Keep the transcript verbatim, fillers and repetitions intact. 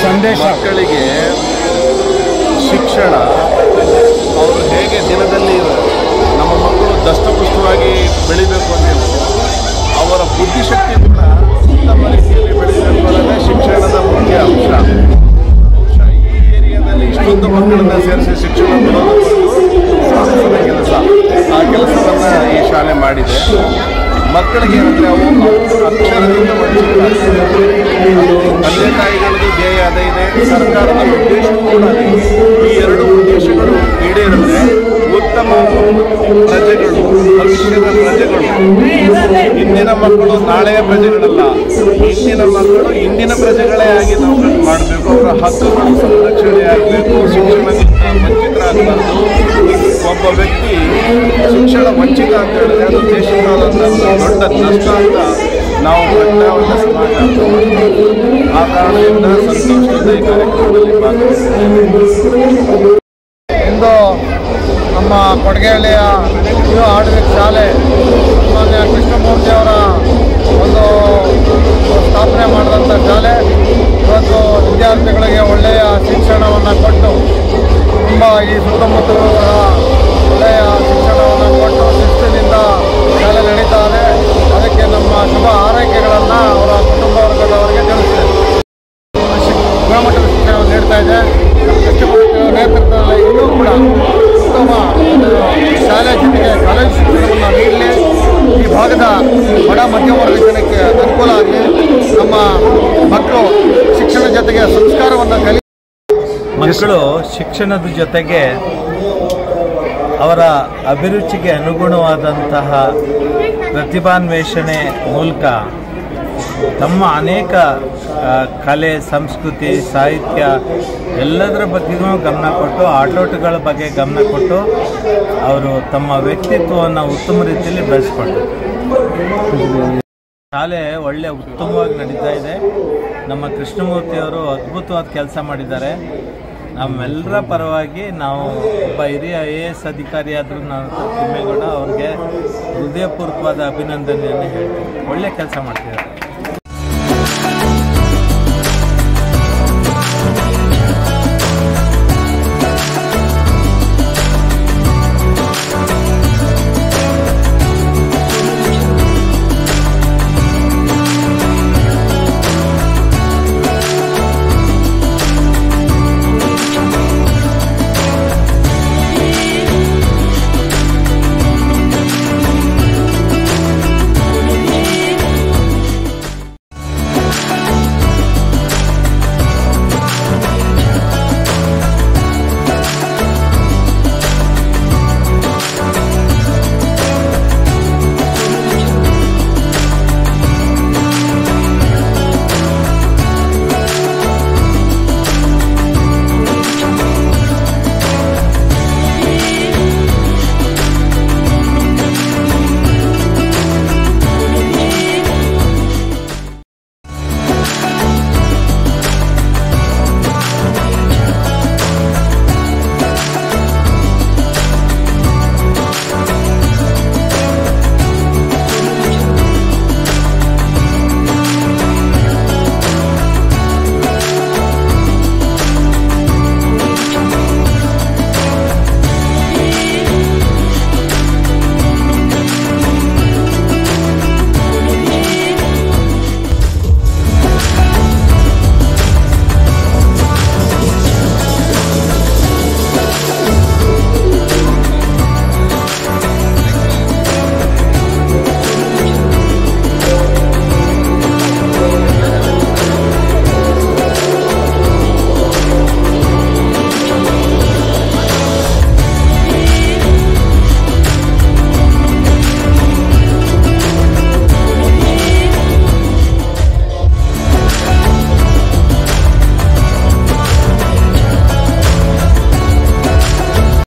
ಮಕ್ಕಳಿಗೆ ಶಿಕ್ಷಣ ಅವರು ಹೇಗೆ ದಿನದಲ್ಲಿ ನಮ್ಮ ಮಕ್ಕಳು ದಷ್ಟಪುಷ್ಟವಾಗಿ ಬೆಳಿಬೇಕು ಅನ್ನೋದು ಅವರ ಬುದ್ಧಿಶಕ್ತಿ ಕೂಡ ಉತ್ತಮ ರೀತಿಯಲ್ಲಿ ಬೆಳಿಬೇಕು ಅನ್ನೋದೇ ಶಿಕ್ಷಣದ ಮುಖ್ಯ ಅಂಶ. ಬಹುಶಃ ಈ ಏರಿಯಾದಲ್ಲಿ ಇಷ್ಟೊಂದು ಮಕ್ಕಳನ್ನ ಸೇರಿಸಿ ಶಿಕ್ಷಣ ಕೊಡೋದು ಸಾಹಸದ ಕೆಲಸ. ಆ ಕೆಲಸವನ್ನು ಈ ಶಾಲೆ ಮಾಡಿದೆ. ಮಕ್ಕಳಿಗೆ ಏನಂದರೆ ಅವು ಅಕ್ಷರದಿಂದ ವಂಚಿತರಾಗ್ತದೆ. ತಂದೆ ತಾಯಿಗಳದ್ದು ಧ್ಯೇಯ ಅದೇ ಇದೆ, ಸರ್ಕಾರದ ಉದ್ದೇಶವೂ ಕೂಡ ಅದೇ. ಈ ಎರಡು ಉದ್ದೇಶಗಳು ಈಡೇರಿದ್ರೆ ಉತ್ತಮ ಪ್ರಜೆಗಳು, ಭವಿಷ್ಯದ ಪ್ರಜೆಗಳು, ಇಂದಿನ ಮಕ್ಕಳು ನಾಳೆಯ ಪ್ರಜೆಗಳಲ್ಲ, ಇಂದಿನ ಮಕ್ಕಳು ಇಂದಿನ ಪ್ರಜೆಗಳೇ ಆಗಿ ನಾವು ಮಾಡಬೇಕು. ಅವರ ಹಕ್ಕುಗಳು ಸಂರಕ್ಷಣೆ ಆಗಬೇಕು, ಶಿಕ್ಷಣದಿಂದ ವಂಚಿತರಾಗಬಾರ್ದು. ಒಬ್ಬ ವ್ಯಕ್ತಿ ಶಿಕ್ಷಣ ವಂಚಿತ ಅಂತ ಹೇಳಿದ್ರೆ ಅದು ದೇಶದ ದೊಡ್ಡ ನಷ್ಟ ಅಂತ ನಾವು ಪ್ರಜ್ಞಾವಂತ ಸಮಾಜ ಅಂತ ಮಾಡ್ತೀವಿ. ಆ ಕಾರಣದಿಂದ ಸಂತೋಷದಿಂದ ಈ ಕಾರ್ಯಕ್ರಮದಲ್ಲಿ ಭಾಗವಹಿಸಿದ್ದೇವೆ. ಇಂದು ನಮ್ಮ ಕೊಡಗೇಹಳ್ಳಿಯ ಯುವ ಆಡಳಿತ ಶಾಲೆ ಮಾನ್ಯ ಕೃಷ್ಣಮೂರ್ತಿಯವರ ಒಂದು ಸ್ಥಾಪನೆ ಮಾಡಿದಂಥ ಶಾಲೆ ಇವತ್ತು ವಿದ್ಯಾರ್ಥಿಗಳಿಗೆ ಒಳ್ಳೆಯ ಶಿಕ್ಷಣವನ್ನು ಕೊಟ್ಟು ತುಂಬ ಈ ಸುತ್ತಮುತ್ತಲೂ ಸಹ ಒಳ್ಳೆಯ ಶಿಕ್ಷಣವನ್ನು ಕೊಟ್ಟು ಶಿಸ್ತಿನಿಂದ ಶಾಲೆ ನಡೀತಾ ಇದೆ. ಅದಕ್ಕೆ ನಮ್ಮ ಶುಭ ಆರೈಕೆಗಳನ್ನು ಅವರ ಕುಟುಂಬ ವರ್ಗದವರಿಗೆ ತಿಳಿಸ್ತೇವೆ. ಗುಣಮಟ್ಟದ ಶಿಕ್ಷಣವನ್ನು ನೀಡ್ತಾ ಇದೆ. ಕೃಷ್ಣಮೂರ್ತಿಯವರ ನೇತೃತ್ವದಲ್ಲಿ ಇನ್ನೂ ಕೂಡ ಉತ್ತಮ ಶಾಲೆ ಜೊತೆಗೆ ಕಾಲೇಜು ಶಿಕ್ಷಣವನ್ನು ನೀಡಲಿ. ಈ ಭಾಗದ ಬಡ ಮಧ್ಯಮ ವರ್ಗ ಜನಕ್ಕೆ ಅನುಕೂಲ ಆಗಲಿ. ನಮ್ಮ ಮಕ್ಕಳು ಶಿಕ್ಷಣ ಜೊತೆಗೆ ಸಂಸ್ಕಾರವನ್ನು ಕಲಿ ಮಕ್ಕಳು ಶಿಕ್ಷಣದ ಜೊತೆಗೆ ಅವರ ಅಭಿರುಚಿಗೆ ಅನುಗುಣವಾದಂತಹ ಪ್ರತಿಭಾನ್ವೇಷಣೆ ಮೂಲಕ ತಮ್ಮ ಅನೇಕ ಕಲೆ, ಸಂಸ್ಕೃತಿ, ಸಾಹಿತ್ಯ ಎಲ್ಲದರ ಬಗ್ಗೆಯೂ ಗಮನ ಕೊಟ್ಟು, ಆಟೋಟಗಳ ಬಗ್ಗೆ ಗಮನ ಕೊಟ್ಟು ಅವರು ತಮ್ಮ ವ್ಯಕ್ತಿತ್ವವನ್ನು ಉತ್ತಮ ರೀತಿಯಲ್ಲಿ ಬೆಳೆಸ್ಕೊಳ್ತಾರೆ. ಶಾಲೆ ಒಳ್ಳೆ ಉತ್ತಮವಾಗಿ ನಡೀತಾ ಇದೆ. ನಮ್ಮ ಕೃಷ್ಣಮೂರ್ತಿಯವರು ಅದ್ಭುತವಾದ ಕೆಲಸ ಮಾಡಿದ್ದಾರೆ. ನಮ್ಮೆಲ್ಲರ ಪರವಾಗಿ ನಾವು ಒಬ್ಬ ಹಿರಿಯ ಐ ಎ ಎಸ್ ಅಧಿಕಾರಿಯಾದರೂ ನಾನು ತಿಮ್ಮೇಗೌಡ ಅವ್ರಿಗೆ ಹೃದಯಪೂರ್ವಕವಾದ ಅಭಿನಂದನೆಯನ್ನು ಹೇಳ್ತೀನಿ. ಒಳ್ಳೆ ಕೆಲಸ ಮಾಡ್ತಿದ್ದಾರೆ.